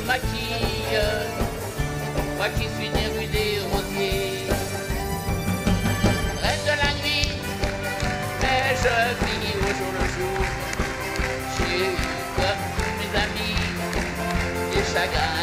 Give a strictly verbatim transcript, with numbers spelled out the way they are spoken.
maquille, moi qui suis né rue des Rosiers. Reste de la nuit, mais je vis au jour le jour. J'ai eu comme tous mes amis des chagrins.